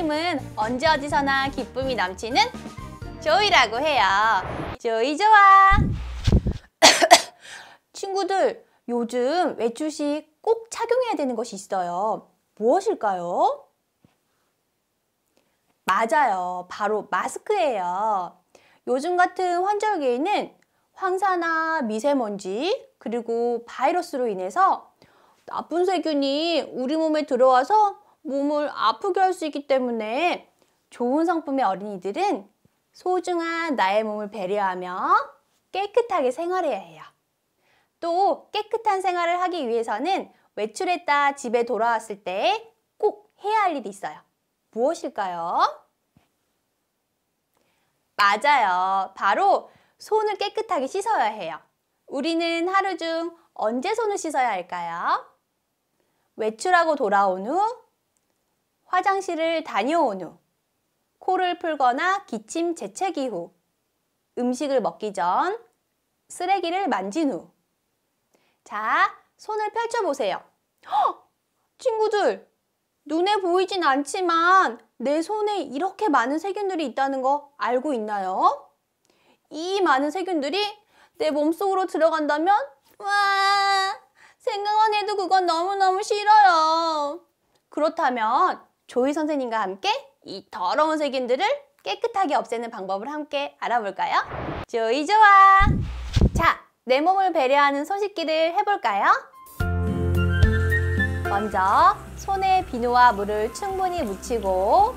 이름은 언제 어디서나 기쁨이 넘치는 조이라고 해요. 조이 좋아. 친구들, 요즘 외출 시 꼭 착용해야 되는 것이 있어요. 무엇일까요? 맞아요. 바로 마스크예요. 요즘 같은 환절기에는 황사나 미세먼지 그리고 바이러스로 인해서 나쁜 세균이 우리 몸에 들어와서 몸을 아프게 할 수 있기 때문에 좋은 성품의 어린이들은 소중한 나의 몸을 배려하며 깨끗하게 생활해야 해요. 또 깨끗한 생활을 하기 위해서는 외출했다 집에 돌아왔을 때 꼭 해야 할 일이 있어요. 무엇일까요? 맞아요. 바로 손을 깨끗하게 씻어야 해요. 우리는 하루 중 언제 손을 씻어야 할까요? 외출하고 돌아온 후, 화장실을 다녀온 후, 코를 풀거나 기침 재채기 후, 음식을 먹기 전, 쓰레기를 만진 후. 자, 손을 펼쳐보세요. 헉! 친구들, 눈에 보이진 않지만 내 손에 이렇게 많은 세균들이 있다는 거 알고 있나요? 이 많은 세균들이 내 몸속으로 들어간다면 와, 생각만 해도 그건 너무너무 싫어요. 그렇다면 조이 선생님과 함께 이 더러운 세균들을 깨끗하게 없애는 방법을 함께 알아볼까요? 조이 좋아! 자, 내 몸을 배려하는 손 씻기를 해볼까요? 먼저 손에 비누와 물을 충분히 묻히고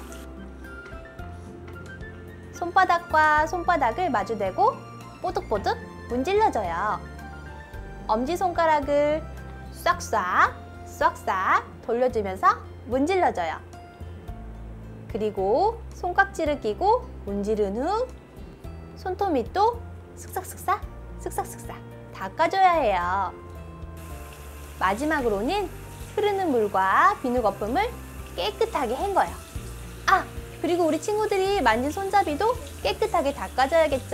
손바닥과 손바닥을 마주대고 뽀득뽀득 문질러줘요. 엄지손가락을 싹싹 싹싹 돌려주면서 문질러줘요. 그리고 손깍지를 끼고 문지른 후 손톱 밑도 슥싹슥싹 슥싹슥싹 닦아줘야 해요. 마지막으로는 흐르는 물과 비누 거품을 깨끗하게 헹궈요. 아! 그리고 우리 친구들이 만진 손잡이도 깨끗하게 닦아줘야겠죠?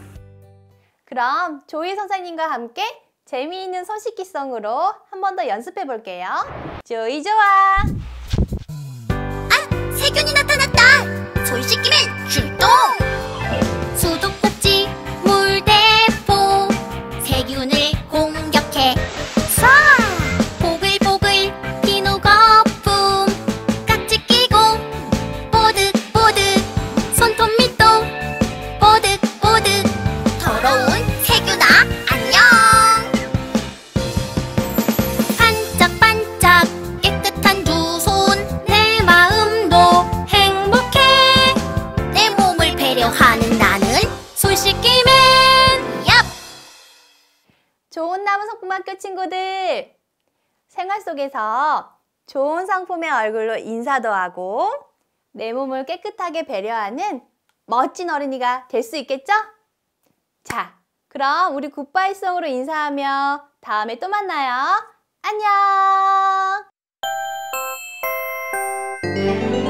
그럼 조이 선생님과 함께 재미있는 손 씻기송으로 한 번 더 연습해 볼게요. 조이 좋아! 아! 세균이 나타났다! 손 씻기면 출동! 수도꼭지 물대포 세균을 공격해 쏴! 보글보글 비누 거품 깍지 끼고 뽀득뽀득 손톱 밑도 뽀득뽀득 더러운 세균아 안녕! 반짝반짝 깨끗한 두 손 내 마음도 행복해 내 몸을 배려하는 나는 손 씻기맨 얍! 좋은 나무 성품학교 친구들! 생활 속에서 좋은 성품의 얼굴로 인사도 하고 내 몸을 깨끗하게 배려하는 멋진 어린이가 될 수 있겠죠? 자, 그럼 우리 굿바이송으로 인사하며 다음에 또 만나요. 안녕!